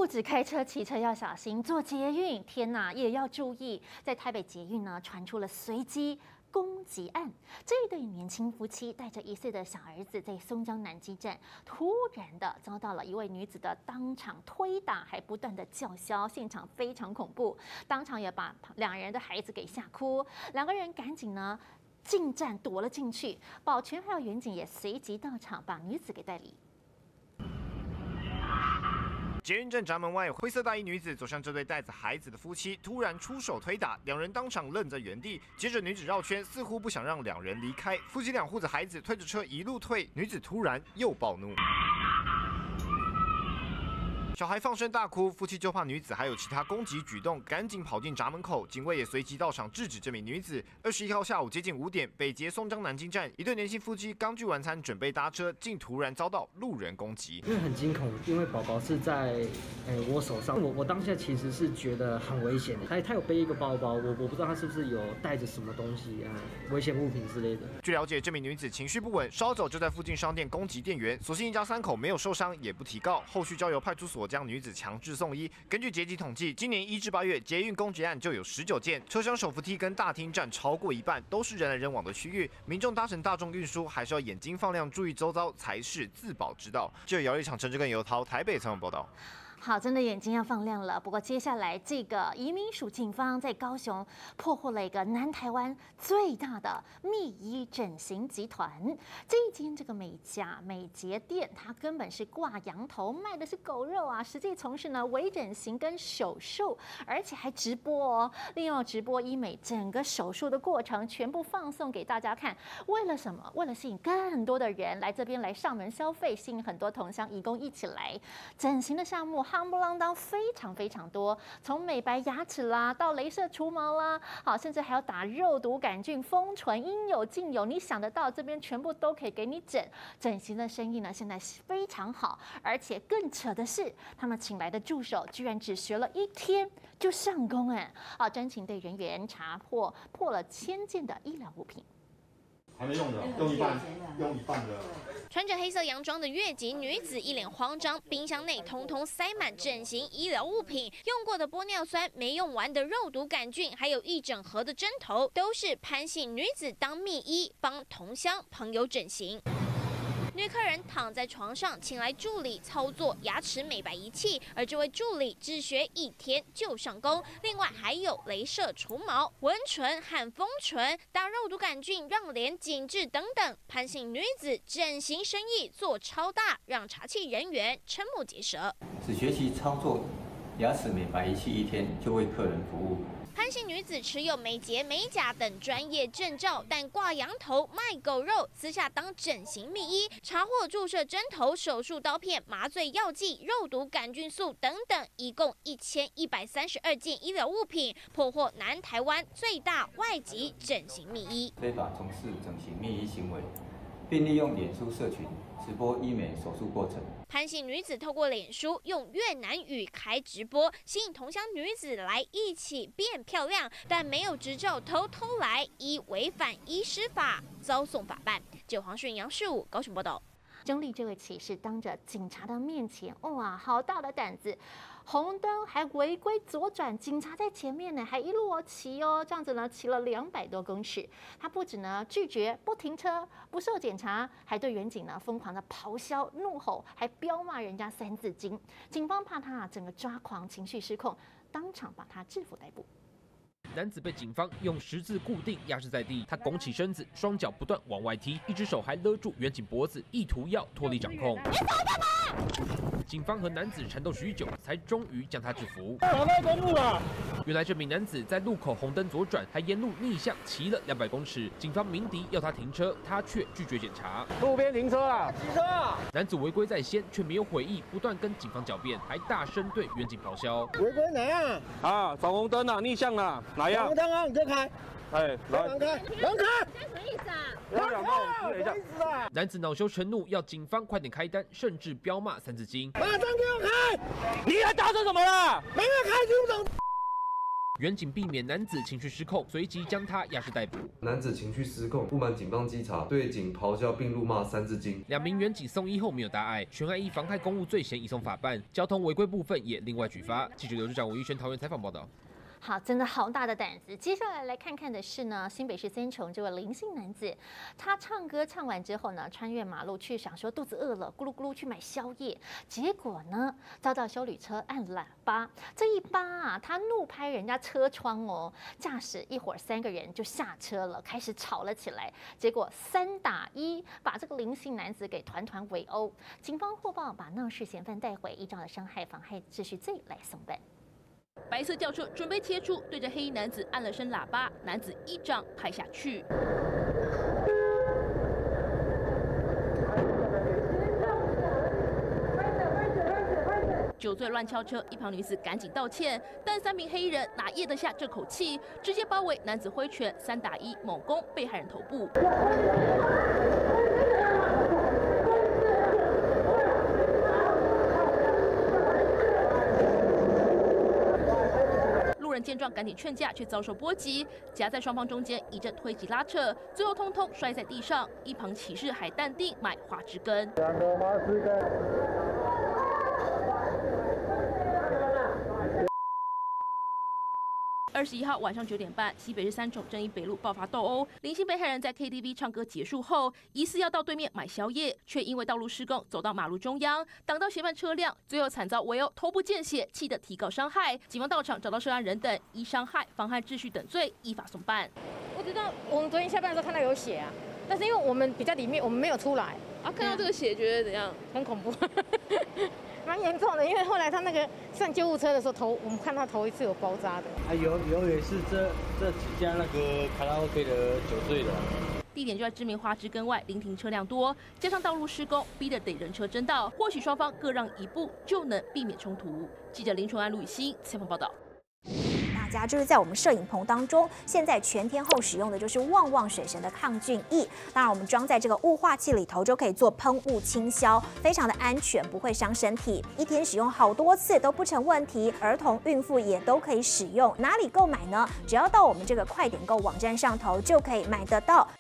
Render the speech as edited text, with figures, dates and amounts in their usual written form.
止开车、骑车要小心，坐捷运，天哪，也要注意。在台北捷运呢，传出了随机攻击案。这一对年轻夫妻带着1岁的小儿子，在松江南机站突然的遭到了一位女子的当场推打，还不断的叫嚣，现场非常恐怖，当场也把2人的孩子给吓哭。2个人赶紧呢进站躲了进去，保全还有员警也随即到场，把女子给带离。 捷运站闸门外，灰色大衣女子走向这对带着孩子的夫妻，突然出手推打，2人当场愣在原地。接着女子绕圈，似乎不想让2人离开。夫妻俩护着孩子，推着车一路退，女子突然又暴怒。小孩放声大哭，夫妻就怕女子还有其他攻击举动，赶紧跑进闸门口，警卫也随即到场制止这名女子。21号下午接近5点，北捷松江南京站，一对年轻夫妻刚聚完餐，准备搭车，竟突然遭到路人攻击。 因为很惊恐，因为宝宝是在我手上，我当下其实是觉得很危险的。他有背一个包包，我不知道他是不是有带着什么东西啊，危险物品之类的。 据了解，这名女子情绪不稳，稍早就在附近商店攻击店员，所幸一家3口没有受伤，也不提告，后续交由派出所将女子强制送医。根据捷集统计，今年1至8月捷运攻击案就有19件，车厢手扶梯跟大厅占超过1半，都是人来人往的区域。民众搭乘大众运输还是要眼睛放亮，注意周遭才是自保之道。记者姚立场、陈志根、尤涛台北采访报道。 好，真的眼睛要放亮了。不过接下来这个移民署警方在高雄破获了一个南台湾最大的密医整形集团。这一间这个美睫店，它根本是挂羊头卖的是狗肉啊，实际从事呢微整形跟手术，而且还直播哦，利用直播医美整个手术的过程全部放送给大家看。为了什么？为了吸引更多的人来这边来上门消费，吸引很多同乡移工一起来整形的项目。夯不啷当非常多，从美白牙齿啦，到雷射除毛啦，好，甚至还要打肉毒杆菌、封唇，应有尽有，你想得到，这边全部都可以给你整。整形的生意呢，现在非常好，而且更扯的是，他们请来的助手居然只学了1天就上工哎！啊，专勤队人员查破了1000件的医疗物品。 还没用的，用一半的。 穿着黑色洋装的越籍女子一脸慌张，冰箱内通通塞满整形医疗物品，用过的玻尿酸、没用完的肉毒杆菌，还有一整盒的针头，都是潘姓女子当秘医帮同乡朋友整形。女客人躺在床上，请来助理操作牙齿美白仪器，而这位助理只学1天就上工。另外还有雷射除毛、纹唇和丰唇、打肉毒杆菌让脸紧致等等。潘姓女子整形生意做超大，让查气人员瞠目结舌。 只学习操作牙齿美白仪器1天，就为客人服务。 潘姓女子持有美睫、美甲等专业证照，但挂羊头卖狗肉，私下当整形秘医，查获注射针头、手术刀片、麻醉药剂、肉毒杆菌素等等，一共1132件医疗物品，破获南台湾最大外籍整形秘医， 非法从事整形秘医行为，并利用脸书社群直播医美手术过程。 潘姓女子透过脸书用越南语开直播，吸引同乡女子来一起变漂亮，但没有执照偷来，依违反医师法，遭送法办。记者黄顺、杨世武高雄报道。 中立这位骑士当着警察的面前，哇，好大的胆子！红灯还违规左转，警察在前面呢，还一路骑哦，这样子呢，骑了200多公尺。他不止呢拒绝不停车、不受检查，还对远警呢疯狂的咆哮、怒吼，还彪骂人家3字经。警方怕他整个抓狂、情绪失控，当场把他制服逮捕。 男子被警方用10字固定压制在地，他拱起身子，双脚不断往外踢，一只手还勒住远警脖子，意图要脱离掌控。你走干嘛？警方和男子缠斗许久，才终于将他制服。 跑到公路了。 原来这名男子在路口红灯左转，还沿路逆向骑了200公尺。警方鸣笛要他停车，他却拒绝检查。 路边停车啊！停车啊！ 男子违规在先，却没有悔意，不断跟警方狡辩，还大声对远警咆哮： 违规哪样？啊，闯红灯啊，逆向啊，哪样？闯红灯啊，你就开。哎，来，让开，让开！这什么意思啊？让开！什么意思啊？ 男子恼羞成怒，要警方快点开单，甚至飙骂3字经。 马上给我开！你还打算什么啦？没有开就等。 远警避免男子情绪失控，随即将他押式逮捕。 男子情绪失控，不满警方稽查，对警咆哮并辱骂3字经。 2名远警送医后没有大碍，全案依妨害公务罪嫌移送法办，交通违规部分也另外举发。记者刘志长、吴一轩桃园采访报道。 好，真的好大的胆子。接下来来看看的是呢，新北市三重这位林姓男子，他唱歌唱完之后呢，穿越马路去想说肚子饿了，咕噜咕噜去买宵夜，结果呢遭到休旅车按喇叭，这一扒啊，他怒拍人家车窗哦，驾驶一会儿3个人就下车了，开始吵了起来，结果3打1，把这个林姓男子给团团围殴。警方获报，把闹事嫌犯带回，依照了伤害妨害秩序罪来送办。 白色轿车准备切出，对着黑衣男子按了声喇叭，男子一掌拍下去。酒醉乱敲车，一旁女子赶紧道歉，但3名黑衣人哪咽得下这口气，直接包围男子，挥拳3打1，猛攻被害人头部。路人见状赶紧劝架，却遭受波及，夹在双方中间一阵推挤拉扯，最后通通摔在地上。一旁骑士还淡定买花枝根。2个花枝根。21号晚上9点半，西北市三重正义北路爆发斗殴，林姓被害人在 KTV 唱歌结束后，疑似要到对面买宵夜，却因为道路施工走到马路中央，挡到嫌犯车辆，最后惨遭围殴，头部见血，气得提告伤害。警方到场找到涉案人等，依伤害、妨害秩序等罪依法送办。 不知道，我们昨天下班的时候看到有血啊，但是因为我们比较里面，我们没有出来啊，看到这个血觉得怎样？ 很恐怖。蛮严重的，因为后来他那个上救护车的时候，我们看他头一次有包扎的。 啊，有也是这几家那个卡拉 OK 的酒醉的。 地点就在知名花枝根外，临停车辆多，加上道路施工，逼得得人车争道。或许双方各让一步，就能避免冲突。记者林纯安、陆雨欣采访报道。 大家就是在我们摄影棚当中，现在全天候使用的就是旺旺水神的抗菌液。当然，我们装在这个雾化器里头，就可以做喷雾清消，非常的安全，不会伤身体。一天使用好多次都不成问题，儿童、孕妇也都可以使用。哪里购买呢？只要到我们这个快点购网站上头就可以买得到。